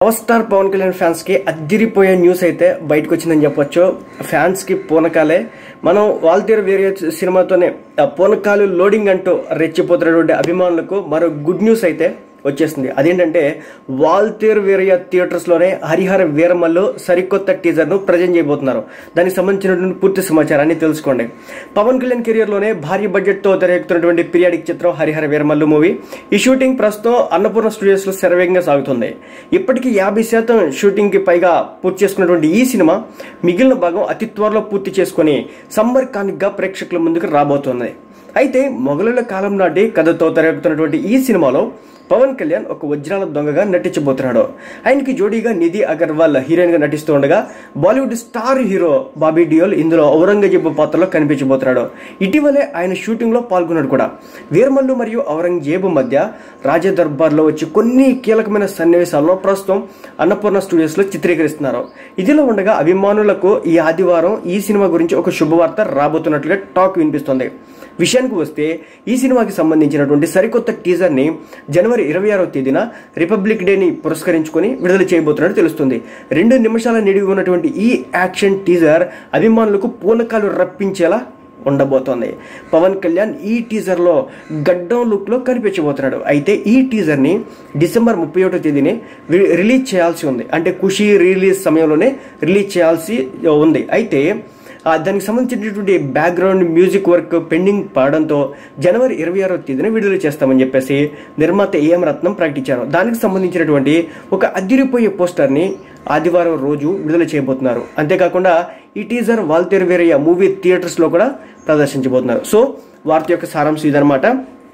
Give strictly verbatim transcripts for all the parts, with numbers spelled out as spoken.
Power star Pawan Kalyan fans కి అద్దిరిపోయే news అయితే బయటకు వచ్చిందని చెప్పొచ్చు. ఫ్యాన్స్ కి పూనకాలే. మనం వాల్తేరు వేరే సినిమాతోనే పూనకాలు లోడింగ్ అంటూ రెచ్చిపోతున్నటువంటి అభిమానులకు మరో గుడ్ న్యూస్ అయితే వచ్చేసింది. అదేంటంటే వాల్తేరు వీరయ్య థియేటర్స్ లోనే హరిహర వీరమల్లు సరికొత్త టీజర్ ను ప్రజెంట్ చేయబోతున్నారు. దానికి సంబంధించినటువంటి పూర్తి సమాచారాన్ని తెలుసుకోండి. పవన్ కళ్యాణ్ కెరియర్ లోనే భారీ బడ్జెట్ తో తెరకెక్కుతున్నటువంటి పీరియాడిక్ చిత్రం హరిహర వీరమల్లు మూవీ. ఈ షూటింగ్ ప్రస్తుతం అన్నపూర్ణ స్టూడియోస్ లో శరవేగంగా సాగుతుంది. ఇప్పటికీ యాభై శాతం షూటింగ్ కి పైగా పూర్తి చేసుకున్నటువంటి ఈ సినిమా మిగిలిన భాగం అతి త్వరలో పూర్తి చేసుకుని సమ్మర్ కానిక్ గా ప్రేక్షకుల ముందుకు రాబోతుంది. అయితే మొఘలుల కాలం నాటి కథతో తెరకెక్కుతున్నటువంటి ఈ సినిమాలో పవన్ కళ్యాణ్ ఒక వజ్రాల దొంగగా నటించబోతున్నాడు. ఆయనకి జోడీగా నిధి అగర్వాల్ హీరోయిన్ గా నటిస్తూ ఉండగా Bollywood star hero Bobby Deol ఇందులో ఔరంగజేబు పాత్రలో కనిపించబోతున్నాడు. ఇటీవలే ఆయన షూటింగ్ లో పాల్గొన్నాడు కూడా. వీరమల్లు మరియు ఔరంగజేబు మధ్య రాజదర్బార్ లో వచ్చి కొన్ని కీలకమైన సన్నివేశాలను ప్రస్తుతం అన్నపూర్ణ స్టూడియోస్ లో చిత్రీకరిస్తున్నారు. ఇదిలో ఉండగా అభిమానులకు ఈ ఆదివారం ఈ సినిమా గురించి ఒక శుభవార్త రాబోతున్నట్లుగా టాక్ వినిపిస్తుంది. విషయానికి వస్తే ఈ సినిమాకి సంబంధించినటువంటి సరికొత్త టీజర్ ని జనవరి ఇరవై ఆరవ తేదీన రిపబ్లిక్ డేని పురస్కరించుకొని విడుదల చేయబోతున్నట్టు తెలుస్తుంది. రెండు నిమిషాల నిడివి ఉన్నటువంటి ఈ యాక్షన్ టీజర్ అభిమానులకు పూనకాలు రప్పించేలా ఉండబోతోంది. పవన్ కళ్యాణ్ ఈ టీజర్ లో గడ్డం లుక్ లో కనిపించబోతున్నాడు. అయితే ఈ టీజర్ ని డిసెంబర్ ముప్పై ఒకటో తేదీని రిలీజ్ చేయాల్సి ఉంది. అంటే ఖుషి రిలీజ్ సమయంలోనే రిలీజ్ చేయాల్సి ఉంది. అయితే దానికి సంబంధించినటువంటి బ్యాక్గ్రౌండ్ మ్యూజిక్ వర్క్ పెండింగ్ పడడంతో జనవరి ఇరవై ఆరవ తేదీన విడుదల చేస్తామని చెప్పేసి నిర్మాత ఏఎం రత్నం ప్రకటించారు. దానికి సంబంధించినటువంటి ఒక అదిరిపోయే పోస్టర్ ని ఆదివారం రోజు విడుదల చేయబోతున్నారు. అంతేకాకుండా ఈ teaser Waltair Veerayya movie theatres లో కూడా ప్రదర్శించబోతున్నారు. సో వార్త యొక్క సారాంశం ఇదనమాట.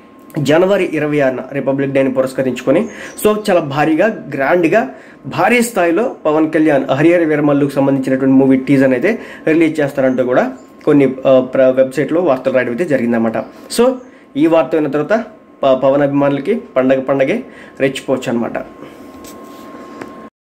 జనవరి ఇరవై ఆరున రిపబ్లిక్ డేని పురస్కరించుకొని సో చాలా భారీగా గ్రాండ్ గా భారీ స్థాయిలో పవన్ కళ్యాణ్ హరిహర వీరమల్లుకు సంబంధించినటువంటి మూవీ టీజర్ అయితే రిలీజ్ చేస్తారంటూ కూడా కొన్ని వెబ్సైట్ లో వార్తలు రాయడం అయితే జరిగిందన్నమాట. సో ఈ వార్త అయిన తర్వాత పవన్ అభిమానులకి పండగ పండగే రెచ్చిపోవచ్చు అనమాట.